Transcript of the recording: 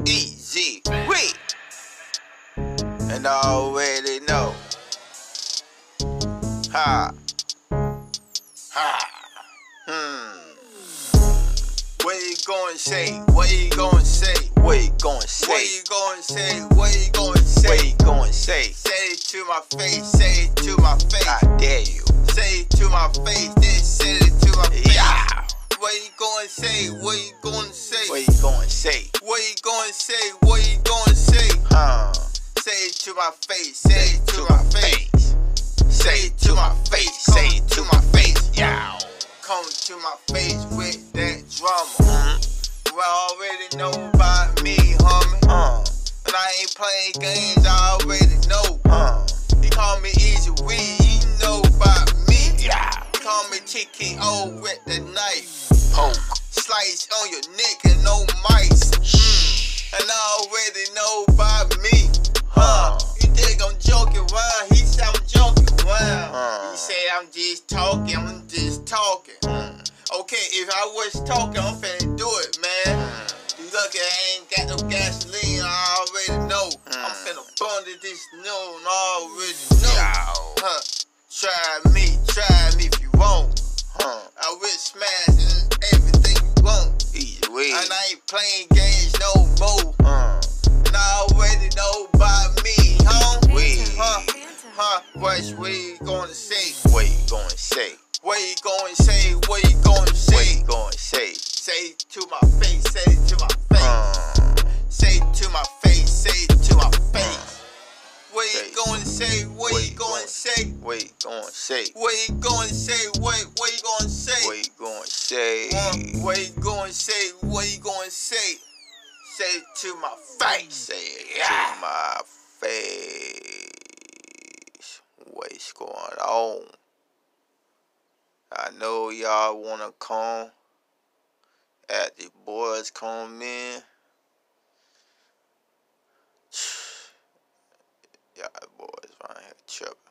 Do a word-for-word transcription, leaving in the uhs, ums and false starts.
Easy, we, and I already know. Ha, ha, hmm. What you gonna say? What you gonna say? What you gonna say? What you gonna say? What you gonna say? What you gonna say? Say it to my face. Say it to my face. I dare you. Say it to my face. Then say it to my face. Yeah. What you gonna say? What you gonna say? What you gonna say? What you gonna say? What you gonna say? Huh? Say it to my face. Say it to my face. Say it to my face. Say it to my face. Yeah. Come to my face with that drama. Mm-hmm. You already know about me, homie. Uh. And I ain't playing games. I already know. Uh. You call me Easy Weed. You know about me. Yeah. You call me Chicky O with the knife. Poke. Slice on your neck and no mice. Mm. And I already know about me. Huh? You think I'm joking? Wow, he said I'm joking. Wow. Uh. He said I'm just talking. I'm just talking. Mm. Okay, if I was talking, I'm finna do it, man. Mm. You look, I ain't got no gasoline. I already know. Mm. I'm finna burn this new and I already know. Yow. Huh? Try me, try me if you want. Huh? I will smash everything you want. Easy way. And I ain't playing games no more. Uh. And I already know about me, huh? Huh? Huh? What you gonna say? What you gonna say? What you gonna say? What you gonna say? What you gonna say? Say it to my face. Say it to my face. Uh. Say it to my face. Say it to my face. What you gonna say? What you gonna say? What you gonna say? What you gonna say? What what you gonna say? What you gonna say? Uh, what you gonna say? What you gonna say? Say it to my face. Say it yeah. to my face. What's going on? I know y'all wanna come at the boys come in. Y'all boys right here tripping.